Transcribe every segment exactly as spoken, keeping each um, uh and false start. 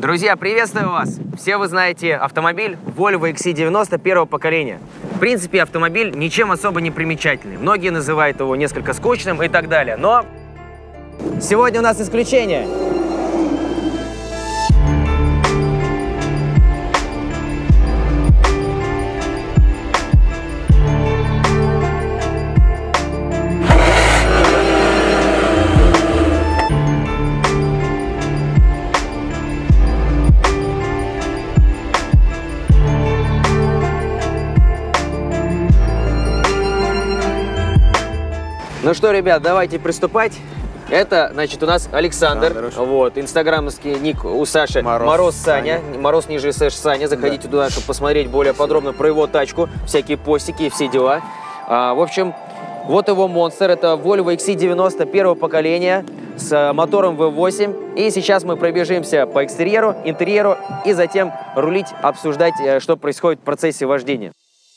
Друзья, приветствую вас! Все вы знаете автомобиль Volvo икс си девяносто первого поколения. В принципе, автомобиль ничем особо не примечательный. Многие называют его несколько скучным и так далее. Но сегодня у нас исключение. Ну что, ребят, давайте приступать. Это, значит, у нас Александр. Александр. Вот, инстаграмовский ник у Саши Мороз, Мороз Саня. Саня. Мороз ниже Сэш Саня. Заходите да. туда, чтобы посмотреть более подробно про его тачку, всякие постики и все дела. А, в общем, вот его монстр. Это Volvo икс си девяносто первого поколения с мотором ви восемь. И сейчас мы пробежимся по экстерьеру, интерьеру и затем рулить, обсуждать, что происходит в процессе вождения.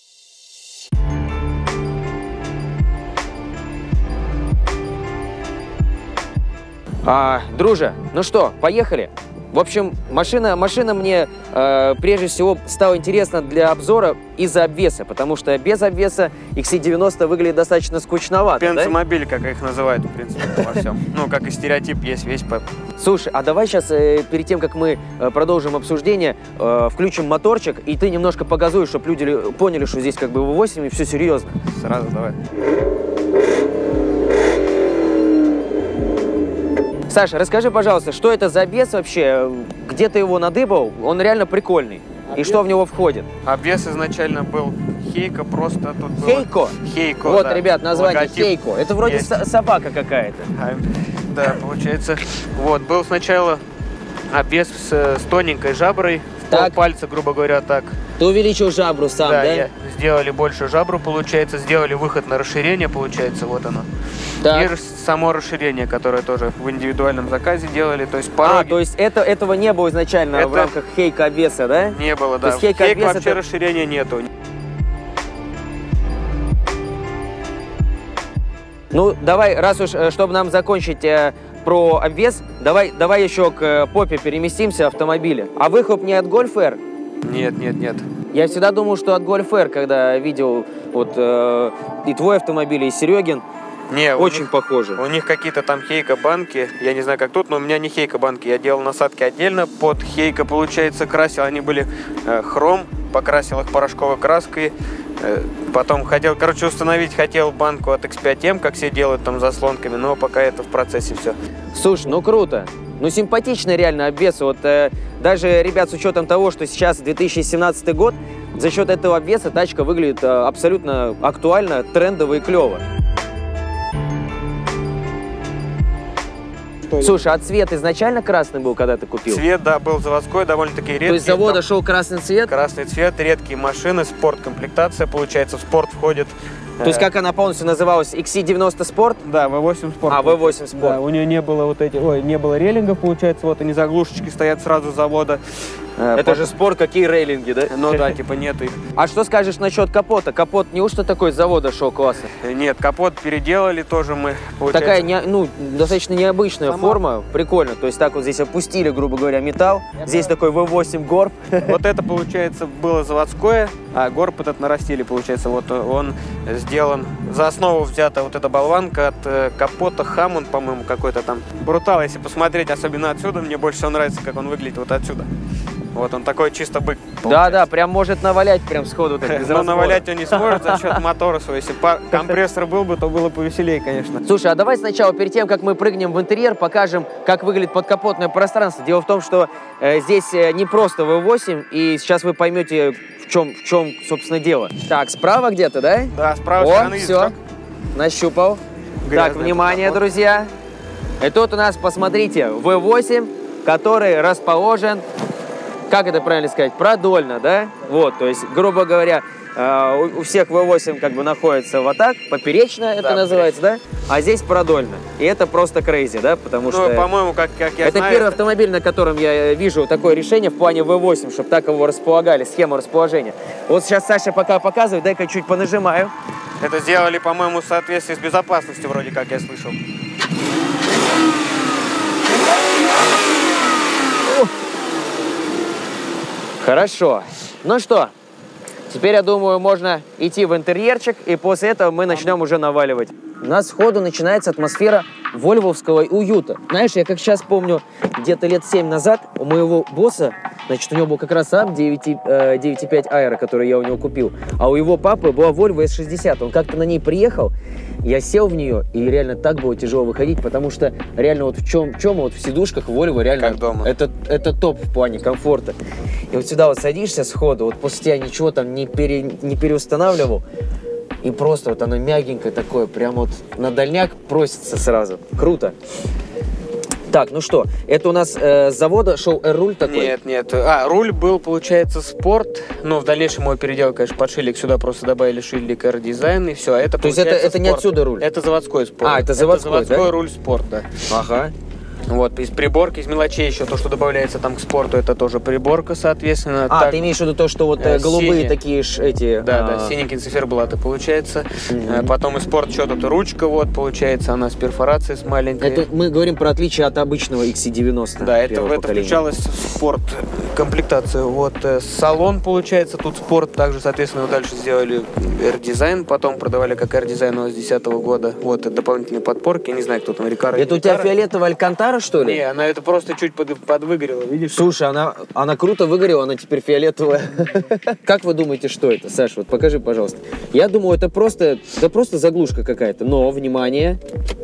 А, друже, ну что, поехали? В общем, машина, машина мне э, прежде всего стала интересна для обзора из-за обвеса, потому что без обвеса икс си девяносто выглядит достаточно скучновато. Пенсомобиль, да? Как их называют, в принципе, во всем. Ну, как и стереотип есть весь. Слушай, а давай сейчас, э, перед тем, как мы э, продолжим обсуждение, э, включим моторчик, и ты немножко погазуешь, чтобы люди поняли, что здесь как бы ви восемь и все серьезно. Сразу давай. Саша, расскажи, пожалуйста, что это за обвес вообще? Где ты его надыбал? Он реально прикольный. Обвес? И что в него входит? Обвес изначально был Хейко, просто тут было... Хейко? Хейко, Вот, да. ребят, название Логотип Хейко. Это вроде есть. Собака какая-то. А, да, получается. Вот, был сначала обвес с, с тоненькой жаброй, в пальца, грубо говоря, так. Ты увеличил жабру сам, да? Да, я сделали больше жабру, получается, сделали выход на расширение, получается, вот оно. Так. И само расширение, которое тоже в индивидуальном заказе делали, то есть пороги. А, то есть это, этого не было изначально это в рамках Хейко обвеса, да? Не было, да. То есть Хейко, Хейко вообще это... расширения нету. Ну, давай, раз уж, чтобы нам закончить э, про обвес, давай, давай еще к э, попе переместимся автомобиля. А выхлоп не от Golf R? Нет, нет, нет. Я всегда думал, что от Golf R, когда видел вот э, и твой автомобиль, и Серегин, не, очень них, похожи. У них какие-то там Хейко банки, я не знаю, как тут, но у меня не Хейко банки. Я делал насадки отдельно, под Хейко, получается, красил. Они были э, хром, покрасил их порошковой краской. Э, потом хотел, короче, установить хотел банку от икс пять эм, как все делают там заслонками, но пока это в процессе все. Слушай, ну круто. Ну, симпатичный реально обвес. Вот э, даже, ребят, с учетом того, что сейчас две тысячи семнадцатый год, за счет этого обвеса тачка выглядит э, абсолютно актуально, трендово и клево. Слушай, а цвет изначально красный был, когда ты купил? Цвет, да, был заводской, довольно-таки редкий. То есть с завода шел красный цвет? Красный цвет, редкие машины, спорт-комплектация, получается, в спорт входит. То есть как она полностью называлась? икс си девяносто Sport? Да, ви восемь Sport. А, ви восемь Sport. Да, у нее не было вот эти, ой, не было рейлингов, получается, вот они заглушечки стоят сразу с завода. Это Под... же спорт, какие рейлинги, да? Ну да, типа нету их. А что скажешь насчет капота? Капот неужто такой с завода шел классно? Нет, капот переделали тоже мы, получается. Такая, не, ну, достаточно необычная Сама. форма, прикольно. То есть так вот здесь опустили, грубо говоря, металл. Это... Здесь такой ви восемь горб. Вот это, получается, было заводское, а горб этот нарастили, получается. Вот он сделан, за основу взята вот эта болванка от капота Hammond, по-моему, какой-то там. Брутал, если посмотреть, особенно отсюда, мне больше всего нравится, как он выглядит вот отсюда. Вот он такой чисто бык. Да, да, прям может навалять прям сходу. Но навалять он не сможет за счет мотора своего. Если компрессор был бы, то было повеселее, конечно. Слушай, а давай сначала, перед тем, как мы прыгнем в интерьер, покажем, как выглядит подкапотное пространство. Дело в том, что э, здесь не просто ви восемь, и сейчас вы поймете, в чем, в чем, собственно, дело. Так, справа где-то, да? Да, справа. О, все, нащупал. Грязный так, внимание, подкапот. Друзья. И тут у нас, посмотрите, ви восемь, который расположен... Как это правильно сказать? Продольно, да? Вот, то есть, грубо говоря, у всех ви восемь как бы находится вот так, поперечно это да, называется, да? А здесь продольно. И это просто крейзи, да? Потому ну, что... по-моему, как, как я это знаю... первый автомобиль, на котором я вижу такое решение в плане ви восемь, чтобы так его располагали, схему расположения. Вот сейчас Саша пока показывает, дай-ка чуть понажимаю. Это сделали, по-моему, в соответствии с безопасностью, вроде как я слышал. Хорошо. Ну что, теперь, я думаю, можно идти в интерьерчик, и после этого мы начнем уже наваливать. У нас сходу начинается атмосфера вольвовского уюта. Знаешь, я как сейчас помню, где-то лет семь назад у моего босса, значит, у него был как раз АМ девять и пять Aero, который я у него купил, а у его папы была Volvo эс шестьдесят. Он как-то на ней приехал, я сел в нее, и реально так было тяжело выходить, потому что реально вот в чем, в чем вот в сидушках Volvo реально как дома. Это, это топ в плане комфорта. И вот сюда вот садишься сходу, вот после тебя ничего там не, пере, не переустанавливал, и просто вот оно мягенькое такое, прям вот на дальняк просится сразу. Круто. Так, ну что, это у нас э, с завода шел R-руль такой? Нет, нет. А, руль был, получается, спорт. Но в дальнейшем его переделал, конечно, под шильдик. Сюда просто добавили шильдик R-дизайн, и все. А это, то есть это, это не отсюда руль? Это заводской спорт. А, это заводской, это заводской да? руль спорт, да. Ага. Вот, из приборки, из мелочей еще, то, что добавляется там к спорту, это тоже приборка, соответственно. А, так, ты имеешь в виду то, что вот э, голубые синие. Такие ж эти... Да, а... да, синенькие циферблаты получается. Mm-hmm. Потом из спорт что-то ручка, вот, получается, она с перфорацией, с маленькой. Это мы говорим про отличие от обычного икс си девяносто. Да, это, это включалось в спорт комплектацию. Вот, салон, получается, тут спорт, также, соответственно, дальше сделали R-дизайн, потом продавали как R-дизайн у нас с две тысячи десятого года. Вот, это дополнительные подпорки, не знаю, кто там, Рикаро. Это у тебя фиолетовая Алькантара, что ли? Не, она это просто чуть под, подвыгорела, видишь? Слушай, она, она круто выгорела, она теперь фиолетовая. Как вы думаете, что это, Саш? Вот покажи, пожалуйста. Я думаю, это просто, это просто заглушка какая-то. Но, внимание.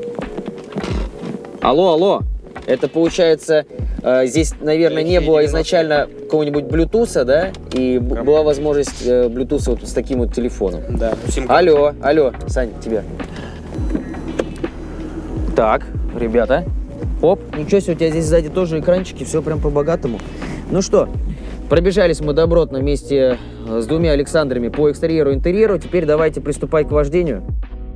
Алло, алло. Это получается, э, здесь, наверное, не было изначально какого-нибудь блютуса, да? И была возможность э, блютуса вот с таким вот телефоном. Да. Алло, алло, Сань, тебе. Так, ребята. Оп, ничего себе, у тебя здесь сзади тоже экранчики, все прям по-богатому. Ну что, пробежались мы добротно вместе с двумя Александрами по экстерьеру и интерьеру. Теперь давайте приступать к вождению.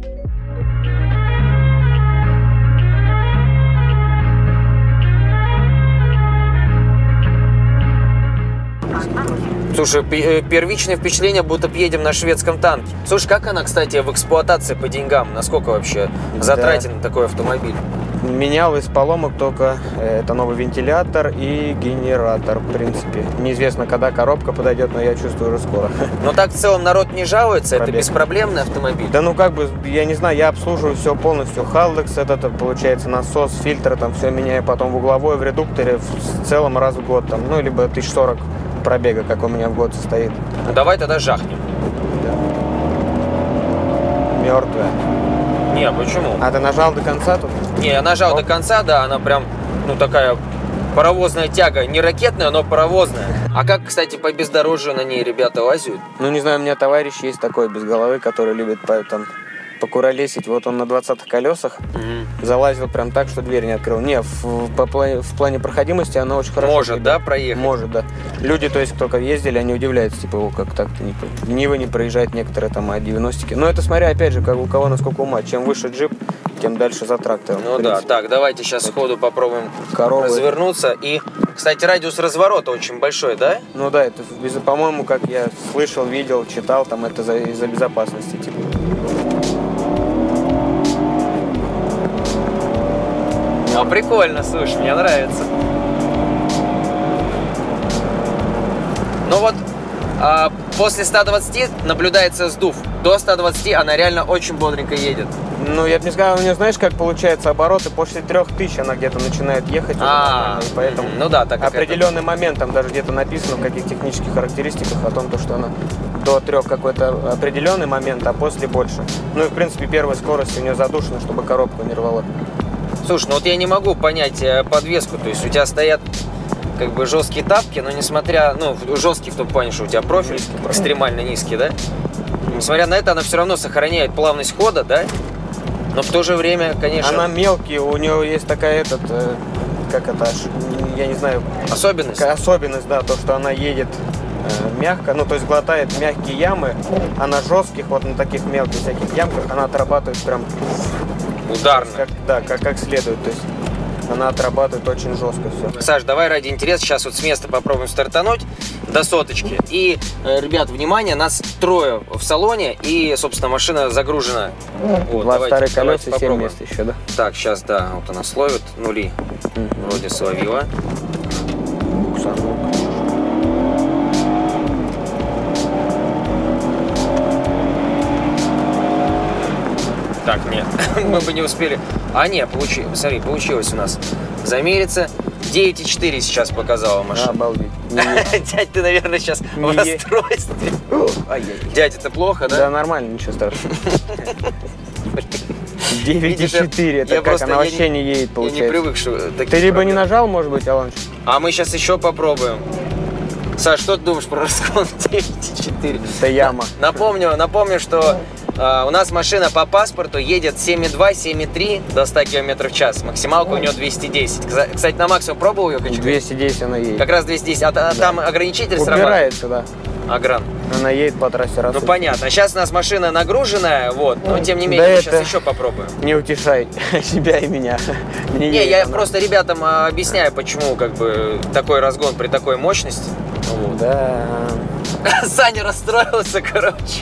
Слушай, первичное впечатление, будто едем на шведском танке. Слушай, как она, кстати, в эксплуатации по деньгам? Насколько вообще затратен да. такой автомобиль? Менял из поломок только это новый вентилятор и генератор, в принципе. Неизвестно, когда коробка подойдет, но я чувствую уже скоро. Но так в целом народ не жалуется? Пробег. Это беспроблемный автомобиль? Да ну как бы, я не знаю, я обслуживаю все полностью. Халдекс, этот, получается, насос, фильтр, там все меняю, потом в угловой, в редукторе, в целом раз в год, там, ну, либо тысяч сорок пробега, как у меня в год состоит. Ну давай тогда жахнем. Да. Мертвая. Не, почему? А ты нажал до конца тут? Не, я нажал Оп. до конца, да, она прям, ну, такая паровозная тяга. Не ракетная, но паровозная. А как, кстати, по бездорожью на ней ребята лазят? Ну, не знаю, у меня товарищ есть такой без головы, который любит там покуролесить. Вот он на двадцатых колесах угу. залазил прям так, что дверь не открыл. Не, в, по, в плане проходимости она очень хорошо. Может, да, проехать? Может, да. Люди, то есть, кто ездили, они удивляются, типа, о, как так-то не, Нивы не проезжает некоторые там а девяностики. Но это смотря, опять же, как у кого насколько ума. Чем выше джип, тем дальше за трактором. Ну да, так, давайте сейчас сходу попробуем Коровы. развернуться. И, кстати, радиус разворота очень большой, да? Ну да, это, по-моему, как я слышал, видел, читал, там это из-за безопасности, типа. Ну, прикольно, слушай, мне нравится. Ну вот, а, после ста двадцати наблюдается сдув. До ста двадцати она реально очень бодренько едет. Ну, я бы не сказал, у нее, знаешь, как получается обороты, после трех тысяч она где-то начинает ехать. А, и поэтому ну да, так определенный это... момент, там даже где-то написано в каких технических характеристиках о том, что она до трех какой-то определенный момент, а после больше. Ну и, в принципе, первая скорость у нее задушена, чтобы коробку не рвала. Слушай, ну вот я не могу понять подвеску, то есть у тебя стоят как бы жесткие тапки, но несмотря, ну, жесткий в том плане, что у тебя профиль низкий, экстремально низкий, да? Несмотря на это, она все равно сохраняет плавность хода, да? Но в то же время, конечно... Она мелкий, у нее есть такая, этот, как это, я не знаю... Особенность? Особенность, да, то, что она едет э, мягко, ну, то есть глотает мягкие ямы, а на жестких, вот на таких мелких всяких ямках, она отрабатывает прям... Ударно. Как, да, как, как следует, то есть она отрабатывает очень жестко все. Саш, давай ради интереса сейчас вот с места попробуем стартануть до соточки. И, э, ребят, внимание, нас трое в салоне, и, собственно, машина загружена. Вот, два старых колеса и семь мест еще, да? Так, сейчас, да, вот она словит, нули. Mm-hmm. Вроде словила. Так, нет, мы бы не успели. А, нет, получи... смотри, получилось у нас замериться. девять и четыре сейчас показала машина. Обалдеть. Дядь, ты, наверное, сейчас в расстройстве. Дядь, это плохо, да? Да, нормально, ничего страшного. девять и четыре, это как, она вообще не едет, получается. Я не привык, что... Ты либо не нажал, может быть, Алонч? А мы сейчас еще попробуем. Саш, что ты думаешь про разгон девять и четыре? Это яма. Напомню, напомню, что э, у нас машина по паспорту едет семь и два, семь и три до ста километров в час. Максималка у нее двести десять. Кстати, на максимум пробовал ее качать? двести десять она едет. Как раз двести десять. А, да. Там ограничитель срабатывает? Убирается, да. Агран. Она едет по трассе раз. Ну понятно. Сейчас у нас машина нагруженная, вот, но тем не менее, да, мы сейчас еще попробуем. Не утешай себя и меня. Не, не я она. просто ребятам объясняю, почему как бы такой разгон при такой мощности. Вот. Да. Саня расстроился, короче.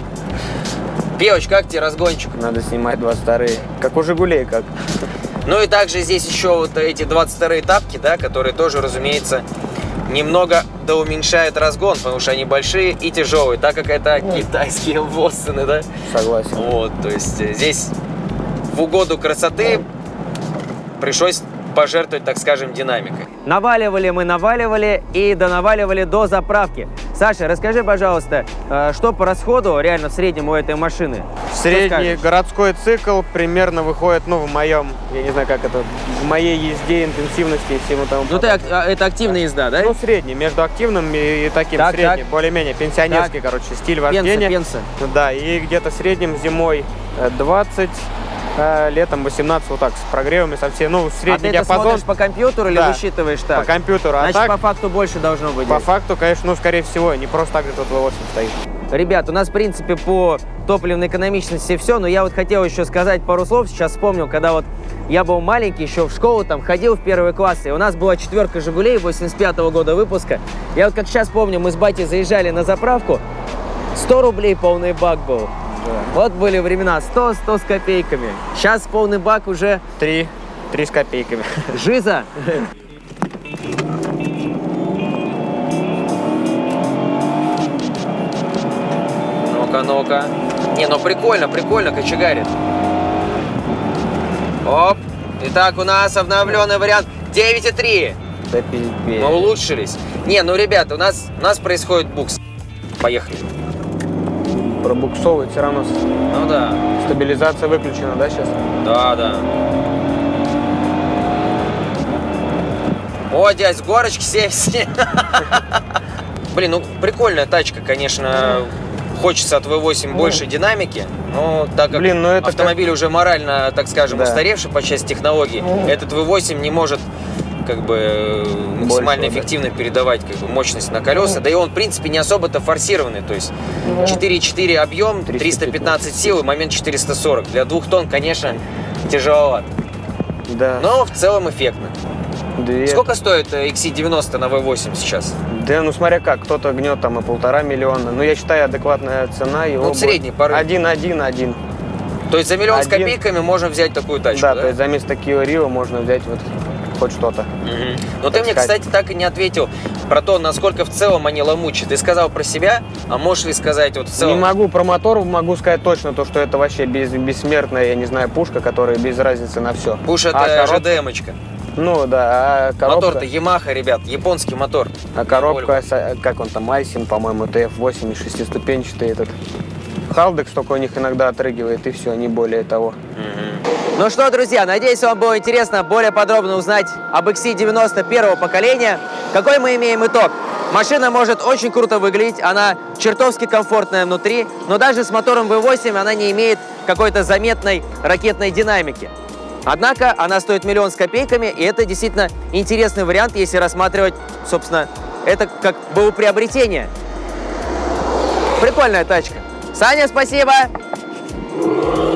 Певоч, как тебе разгончик? Надо снимать двадцать вторые. Как у Жигулей, как. Ну и также здесь еще вот эти двадцать вторые тапки, да, которые тоже, разумеется, немного доуменьшают разгон, потому что они большие и тяжелые, так как это китайские Воссены, да? Согласен. Вот, то есть здесь в угоду красоты пришлось пожертвовать, так скажем, динамикой. Наваливали мы, наваливали и донаваливали до заправки. Саша, расскажи, пожалуйста, что по расходу реально в среднем у этой машины? Средний городской цикл примерно выходит, ну, в моем, я не знаю, как это, в моей езде, интенсивности и всему тому. Ну, ты, это активная езда, да? Ну, средний, между активным и таким, так, средним, более-менее, пенсионерский, так. короче, стиль вождения. Пенса, пенса. Да, и где-то средним зимой двадцать, летом восемнадцать, вот так, с прогревами совсем, ну, средний диапазон. А ты это смотришь по компьютеру или да, высчитываешь так? По компьютеру, Значит, а так, по факту больше должно быть. По факту, конечно, ну, скорее всего, не просто так же тут вэ восемь стоит. Ребят, у нас, в принципе, по топливной экономичности все, но я вот хотел еще сказать пару слов. Сейчас вспомнил, когда вот я был маленький, еще в школу там ходил в первый класс, и у нас была четверка «Жигулей» восемьдесят пятого года выпуска. Я вот как сейчас помню, мы с батей заезжали на заправку, сто рублей полный бак был. Да. Вот были времена, сто, сто с копейками. Сейчас полный бак уже... три, три с копейками. Жиза! Ну-ка, ну-ка. Не, ну прикольно, прикольно кочегарит. Оп. Итак, у нас обновленный вариант девять и три. Да пиздец. Мы улучшились. Не, ну, ребята, у нас, у нас происходит букс. Поехали. Пробуксовывает все равно. Ну да. Стабилизация выключена, да, сейчас? Да, да. О, дядь, с горочки севси. Блин, ну прикольная тачка, конечно. Хочется от вэ восемь больше динамики, но так как Блин, ну это автомобиль как... уже морально, так скажем, да. устаревший по части технологий, этот вэ восемь не может как бы максимально Больше, эффективно да. передавать как бы, мощность на колеса, да и он в принципе не особо-то форсированный, то есть четыре и четыре объем, триста пятнадцать сил и момент четыреста сорок. Для двух тонн, конечно, тяжеловато, да. но в целом эффектно. Две. Сколько стоит икс си девяносто на вэ восемь сейчас? Да, ну смотря как, кто-то гнет там и полтора миллиона, но я считаю адекватная цена его. Ну, средний порыв. Один, один, один. То есть за миллион один. С копейками можно взять такую тачку, да? Да, то есть за место Kia Rio можно взять вот хоть что-то. Угу. Но ты мне, сказать. кстати, так и не ответил про то, насколько в целом они ломучие. Ты сказал про себя, а можешь ли сказать вот в целом? Не могу, про мотор могу сказать точно, то, что это вообще без, бессмертная, я не знаю, пушка, которая без разницы на все. Пуш это а жэ дэ эм-очка. Ну да, а коробка... Мотор-то Yamaha, ребят, японский мотор. А коробка, как он там, Айсин, по-моему, тэ эф восемь, шестиступенчатый этот. Халдекс только у них иногда отрыгивает, и все, не более того. Mm-hmm. Ну что, друзья, надеюсь, вам было интересно более подробно узнать об икс си девяносто первого поколения. Какой мы имеем итог? Машина может очень круто выглядеть, она чертовски комфортная внутри, но даже с мотором вэ восемь она не имеет какой-то заметной ракетной динамики. Однако она стоит миллион с копейками, и это действительно интересный вариант, если рассматривать, собственно, это как было приобретение. Прикольная тачка. Саня, спасибо!